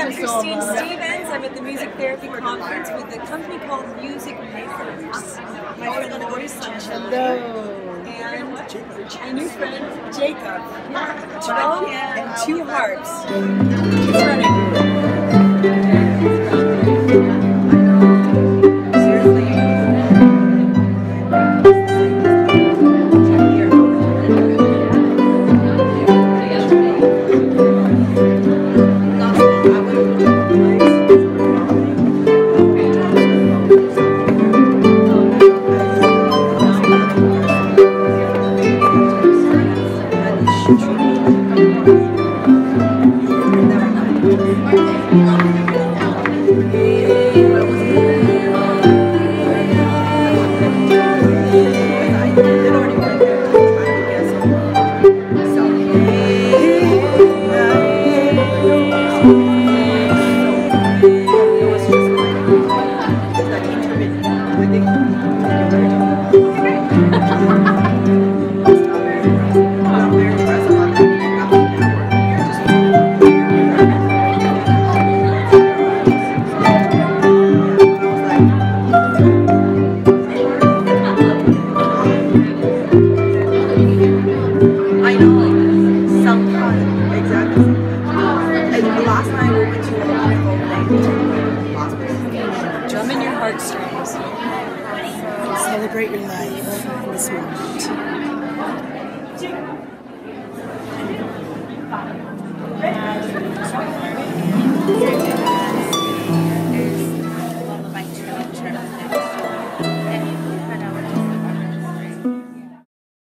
I'm Christine Stevens. I'm at the Music Therapy Conference with a company called Music Makers. My friend Lori Sunshine. And my new friend Jacob. Drum and 2 harps. It's running. Drum in your heartstrings. Celebrate your life in this moment.